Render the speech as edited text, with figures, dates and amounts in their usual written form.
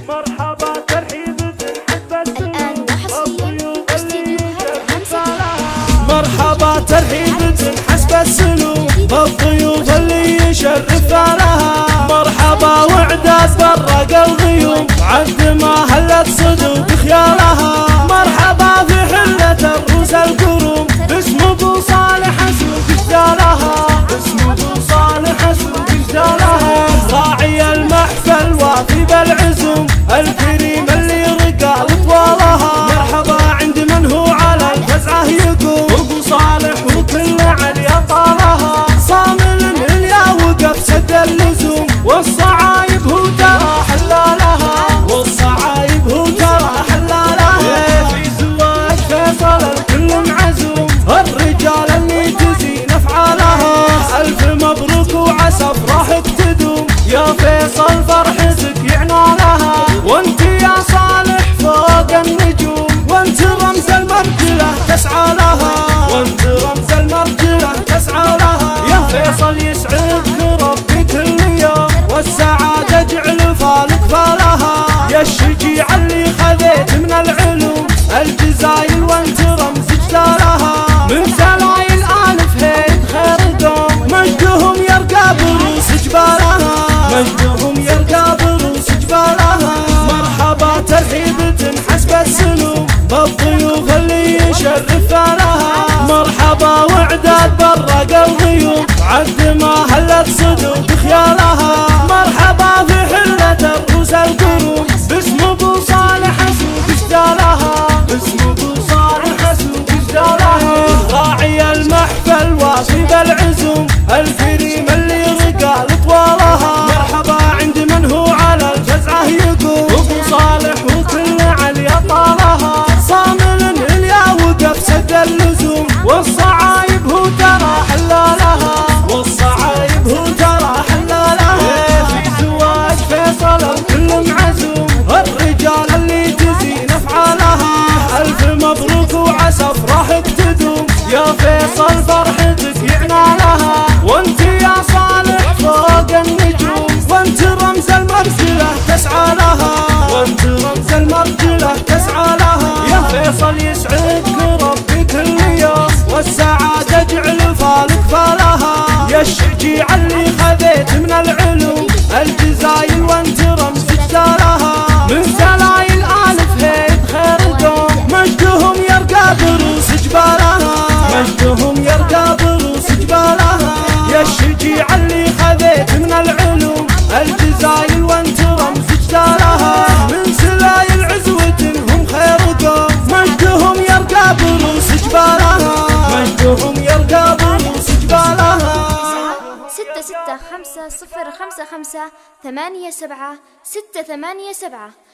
مرحبا ترحيب تنحب الآن وحصريا استديوهات همسة. مرحبا ترحيب تنحسب السلوك بالضيوف اللي يشرف لها. مرحبا وعداد برق الغيوم عد ما هلت صدوق خيالها. مرحبا في حلة الروس الكروم باسم ابو صالح اسوق جدالها. باسم ابو صالح اسوق جدالها. راعي المحفل وافي بالعزوم الكريم اللي رقى اطوالها. مرحبا عند من هو على الفزعه يقوم ابو صالح وكل عليا طالها. صامل من يا وقف سد اللزوم والصعايب هو ترى حلالها. والصعايب هو ترى حلالها. في زواج فيصل الكل معزوم الرجال اللي تزين افعالها. الف مبروك وعسى افراحك تدوم يا فيصل فرحتك يعنالها. وانت يا صالح فوق النجوم وانت رمز المرجله تسعى لها. وانت رمز المرجله تسعى لها. يا فيصل يسعدك ربي كل يوم والسعاده جعل فالك فالها. يا الشجيع اللي خذيت من العلوم الجزايل وانت رمز جدالها. من سلايل الف هيد خير دوم مجدهم يرقى بروس جبالها. مجدهم يرقى بروس جبالها. مرحبا ترحيب تنحسب السلوم بالضيوف اللي يشرف لها. مرحبا وعداد برق الغيوم عد ما هلت صدوق خيالها. مرحبا في حلة الروس الكروم باسم ابو صالح اسوق جدالها. باسم ابو صالح اسوق جدالها. راعي المحفل وافي بالعزوم الكريم اللي رقى اطوالها. مرحبا عند من هو على الفزعه يقوم ابو صالح وكل عليا طالها. صامل من يا وقف سد اللزوم والصعايب هو ترى حلالها. والصعايب هو ترى حلالها. في زواج فيصل الكل معزوم الرجال اللي تزين افعالها. الف مبروك وعسى افراحك تدوم يا فيصل فرحتك يعنالها. وانت يا صالح فوق النجوم وانت رمز المرجله تسعى لها. وانت رمز المرجله تسعى لها. يا فيصل يسعدك ربي كل يوم والسعاده جعل فالك فالها. يا الشجيع اللي خذيت من العلوم الجزايل وانت رمز جدالها. من سلايل الف هيد خير دوم مجدهم يرقى بروس جبالها. مجدهم يرقى بروس جبالها. يا الشجيع اللي خذيت من العلوم الجزايل وانت رمز جدالها. من سلايل عزوة هم خير قوم مجدهم يرقى بروس جبالها. مجدهم يرقى بروس جبالها. 665 055 87 687.